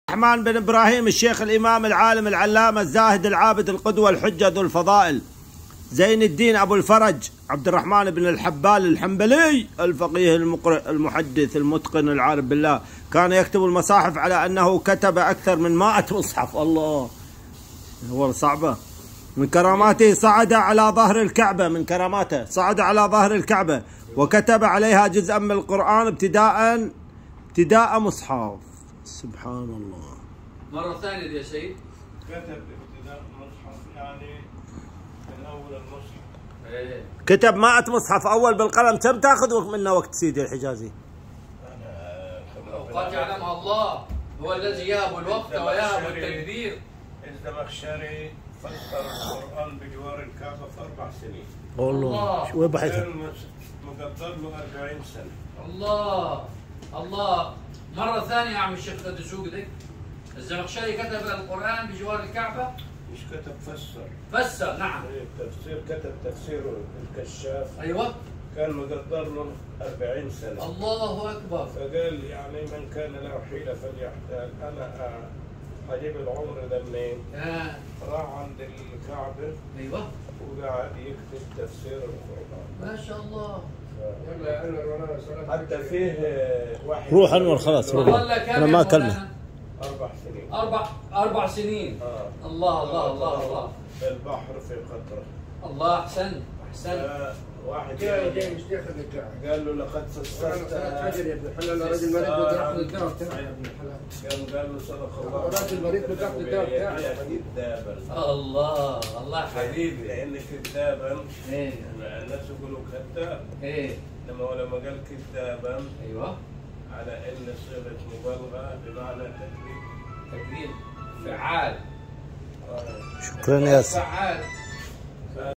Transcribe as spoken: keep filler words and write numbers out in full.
الرحمن بن إبراهيم الشيخ الإمام العالم العلامة الزاهد العابد القدوة الحجة ذو الفضائل زين الدين أبو الفرج عبد الرحمن بن الحبال الحنبلي الفقيه المقرئ المحدث المتقن العارف بالله، كان يكتب المصاحف على أنه كتب أكثر من مائة مصحف. الله، هو صعبة. من كراماته صعد على ظهر الكعبة، من كراماته صعد على ظهر الكعبة وكتب عليها جزءا من القرآن ابتداء ابتداء مصحف. سبحان الله. مرة ثانية يا سيد كتب ابتداء مصحف، يعني من أول المصحف. ايه كتب مائة مصحف أول بالقلم. كم تاخذ منا وقت سيدي الحجازي؟ أوقات يعلمها الله، هو الذي يهب الوقت ويهب التدبير. الزمخشري فسر القرآن بجوار الكعبة في أربع سنين. والله وين بحثها؟ مقدر له أربعين سنة. الله الله. مرة ثانية يا عم الشيخ الدسوقي ذيك، الزمخشري كتب القرآن بجوار الكعبة. مش كتب، فسر. فسر، نعم. تفسير، كتب تفسير الكشاف. أيوه. كان مقدر له أربعين سنة. الله أكبر. فقال يعني من كان له حيلة فليحتال. أنا أجيب العمر ده منين؟ آه. راح عند الكعبة. أيوه. وقعد يكتب تفسير القرآن. ما شاء الله. حتى فيه واحد روح انور خلاص روح. انا ما اكلمه. اربع سنين. اربع اربع سنين. آه. الله الله الله الله. البحر في قطره. الله احسن احسن. آه. واحد جاي جاي مش ياخذ الكعبة. قال له لقد سستت اجل يا ابن الحلال، راجل مريض بده ياخذ الدواء بتاعه يا ابن الحلال. قال قال له صدق الله. راجل مريض بده ياخذ الدواء بتاعه. كذابا. الله الله حبيبي. لان كذابا ايه الناس يقولوا كذاب. ايه لما لما قال كذابا ايوه على ان صيغه مبالغه بمعنى تكذيب. تكذيب فعال. آه. شكرا يا سيدي. فعال.